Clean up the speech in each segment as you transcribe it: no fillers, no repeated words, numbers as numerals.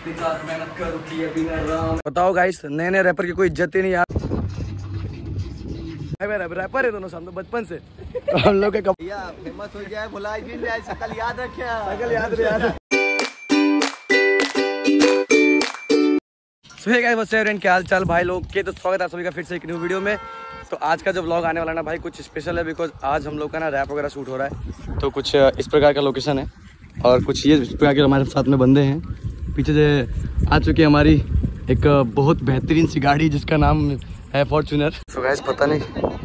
मेहनत करो कि अभी बताओ गाइस, नए नए रैपर की कोई इज्जत ही नहीं यार। रैपर है दोनों सामने बचपन से हम लोग के फेमस हो जाए, भुलाई भी जाए, शकल याद रखे, शकल याद रहे। क्या हाल चाल भाई लोग के, तो स्वागत है सभी का फिर से एक न्यू वीडियो में। तो आज का जो व्लॉग आने वाला ना भाई कुछ स्पेशल है, बिकॉज आज हम लोग का ना रैप वगैरह शूट हो रहा है। तो कुछ इस प्रकार का लोकेशन है और कुछ ये इस प्रकार के हमारे साथ में बंदे हैं। पीछे से आ चुकी है हमारी एक बहुत बेहतरीन सी गाड़ी जिसका नाम है फॉर्च्यूनर। तो गाइस पता नहीं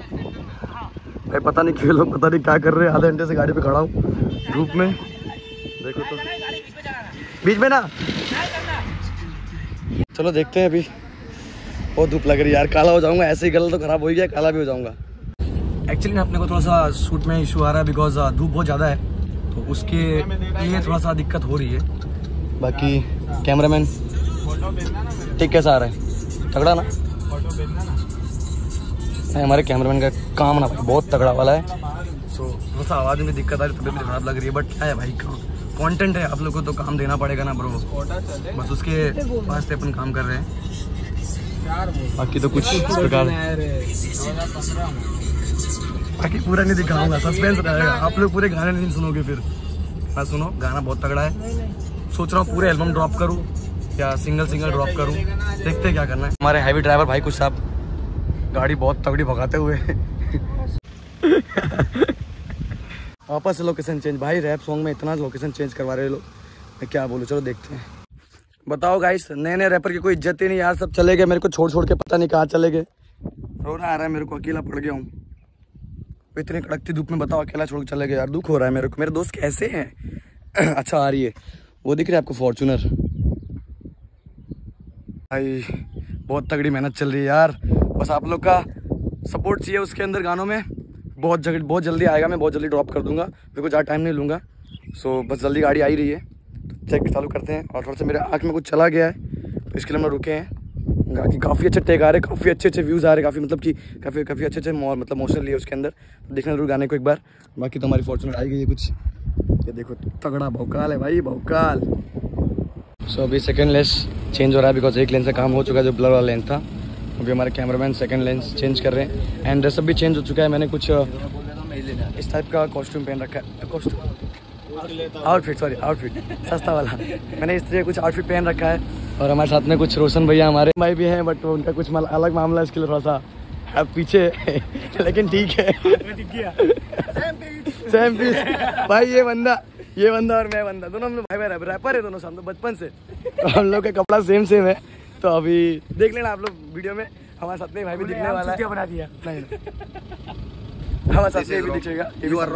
क्यों लोग पता नहीं क्या कर रहे हैं, आधे घंटे से गाड़ी पे खड़ा हूँ धूप में। देखो तो बीच में ना, चलो देखते हैं। अभी बहुत धूप लग रही है यार, काला हो जाऊंगा। ऐसे ही गला तो खराब हो गया, काला भी हो जाऊंगा। एक्चुअली अपने को थोड़ा सा शूट में इशू आ रहा है, बिकॉज धूप बहुत ज़्यादा है, तो उसके लिए थोड़ा सा दिक्कत हो रही है। बाकी कैमरामैन ठीक कैसा आ रहा है, तगड़ा ना? हमारे कैमरामैन का काम ना बहुत तगड़ा वाला है। सो थोड़ा सा आवाज़ में भी दिक्कत आ रही है, तबीयत खराब लग रही है, बट क्या है भाई, कंटेंट है, आप लोग को तो काम देना पड़ेगा ना ब्रो। बस उसके वास्ते अपन काम कर रहे हैं, बाकी तो कुछ इस प्रकार। बाकी पूरा नहीं दिखाऊंगा, सस्पेंस रहेगा, आप लोग पूरे गाने नहीं सुनोगे। फिर मैं सुनो, गाना बहुत तगड़ा है। सोच रहा हूँ पूरे एल्बम ड्रॉप करूँ या सिंगल ड्रॉप करूँ, देखते हैं क्या करना है। हमारे हैवी ड्राइवर भाई कुछ साहब गाड़ी बहुत तगड़ी भगाते हुए वापस से लोकेशन चेंज। भाई रैप सॉन्ग में इतना लोकेशन चेंज करवा रहे लोग, मैं क्या बोलूँ। चलो देखते हैं। बताओ गाइस, नए नए रैपर की कोई इज्जत ही नहीं यार, सब चले गए मेरे को छोड़ के, पता नहीं कहाँ चले गए। रोना आ रहा है मेरे को, अकेला पड़ गया हूँ इतनी कड़कती धूप में। बताओ अकेला छोड़ के चले गए यार, दुख हो रहा है मेरे को। मेरे दोस्त कैसे हैं अच्छा आ रही है, वो दिख रहा है आपको फॉर्च्यूनर। भाई बहुत तगड़ी मेहनत चल रही है यार, बस आप लोग का सपोर्ट चाहिए उसके अंदर। गानों में बहुत जल्दी आएगा, मैं बहुत जल्दी ड्रॉप कर दूंगा, मेरे को ज़्यादा टाइम नहीं लूँगा। सो बस जल्दी गाड़ी आ ही रही है, तो चेक चालू करते हैं। और थोड़ा सा मेरे आँख में कुछ चला गया है, तो इसके लिए हम रुके हैं। काफ़ी अच्छे टेक आ रहे हैं, काफ़ी अच्छे व्यूज़ आ रहे हैं, काफ़ी मतलब कि काफ़ी अच्छे मतलब मोशन लिए उसके अंदर। तो देखना जरूर गाने को एक बार। बाकी तो हमारी फॉर्च्यूनर आई गई है कुछ, ये देखो तगड़ा भौकाल है भाई, भौकाल। सो अभी सेकंड लेंस चेंज हो रहा है, बिकॉज एक लेंस का काम हो चुका है जो ब्लर वाला लेंस था। अभी हमारे कैमरामैन सेकंड लेंस चेंज कर रहे हैं, एंड ड्रेसअप भी चेंज हो चुका है। मैंने कुछ इस टाइप का कॉस्ट्यूम पहन रखा है, आउटफिट सस्ता वाला। मैंने इस तरह कुछ आउटफिट पहन रखा है। और हमारे साथ में कुछ रोशन भैया हमारे भाई भी हैं, बट उनका कुछ अलग मामला है, इसके लिए थोड़ा सा पीछे लेकिन ठीक है। सेम पीस भाई, ये बंदा और मैं बंदा, दोनों हम लोग भाई रैपर है दोनों सामने बचपन से, तो हम लोग का कपड़ा सेम है। तो अभी देख लेना आप लोग वीडियो में, हमारे साथ में भाई भी दिखने वाला है। क्या बना दिया? नहीं हमारे साथ में भी दिखेगा,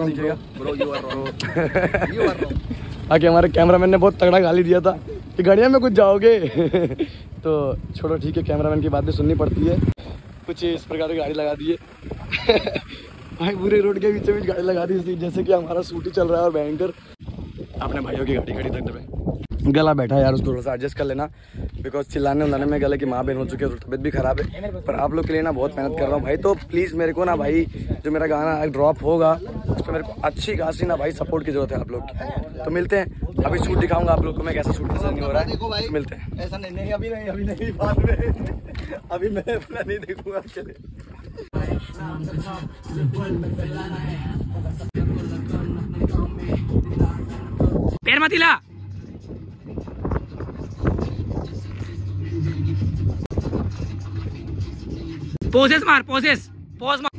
बाकी हमारे कैमरामैन ने बहुत तगड़ा गाली दिया था कि गाड़ियाँ में कुछ जाओगे तो छोड़ो ठीक है, कैमरामैन की बातें सुननी पड़ती है। कुछ इस प्रकार की गाड़ी लगा दी है भाई, पूरे रोड के बीच गाड़ी लगा दी, जैसे कि हमारा शूट ही चल रहा है। और भयंकर अपने भाइयों की गाड़ी खड़ी तक गला बैठा यार, उसको थोड़ा सा एडजस्ट कर लेना, बिकॉज चिल्लाने उलाने में गले की माँ बहन हो चुकी है, तो तबियत भी खराब है। पर आप लोग के लिए ना बहुत मेहनत कर रहा हूँ भाई, तो प्लीज़ मेरे को ना भाई, जो मेरा गाना ड्रॉप होगा उस पर मेरे को अच्छी खासी ना भाई सपोर्ट की जरूरत है आप लोग की। तो मिलते हैं, अभी शूट दिखाऊंगा आप लोग को मैं कैसा शूट कैसा नहीं हो रहा है, तो मिलते हैं। ऐसा नहीं अभी नहीं बाद में, अभी मैं अपना नहीं देखूंगा अकेले। पैर मत हिला, पोजेस मार, पोज मार,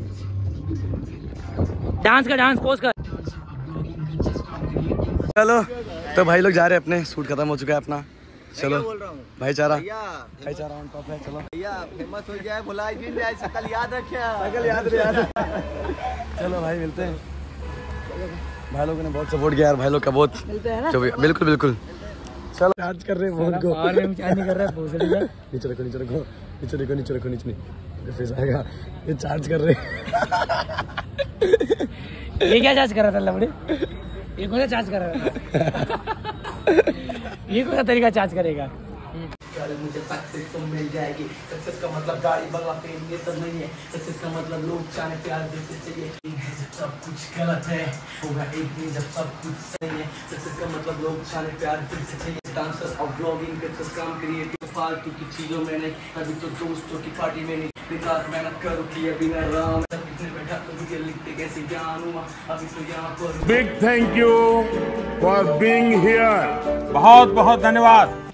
डांस पोज कर। चलो तो भाई लोग जा रहे हैं, अपने शूट खत्म हो चुका है अपना। चलो भाईचारा ऑन टॉप है। चलो भैया फेमस हो जाए, भुलाई भी जाए, शकल याद रखे, चलो भाई मिलते हैं। भाई लोगों ने बहुत सपोर्ट किया यार, भाई लोग का बहुत मिलते हैं ना, बिल्कुल। चलो चार्ज कर रहे हैं फोन को, और हम क्या नहीं कर रहे हैं, नीचे रखो नीचे फिर आएगा। ये चार्ज कर रहे हैं ये क्या चार्ज कर रहा था लवड़े, ये कौन सा चार्ज कर रहा था ये कौन सा तरीका चार्ज करेगा। मुझे सक्सेस तो मिल जाएगी, सक्सेस का मतलब गाड़ी बंगला फेम ये सब नहीं है, सक्सेस का मतलब लोग चाहे प्यार देते चाहिए। जब सब कुछ गलत है होगा एक दिन जब सब कुछ सही है, सक्सेस का मतलब लोग चाहे प्यार देते चाहिए। डांसर्स और ब्लॉगिंग के काम क्रिएटिव फालतू की चीजों में नहीं, अभी तो दोस्तों की पार्टी में नहीं, दिन रात मेहनत करो कि अभी मैं राम कितने बैठा तो मुझे लिखते कैसे जानूंगा अभी तो यहाँ पर। Big thank you for being here. बहुत बहुत धन्यवाद।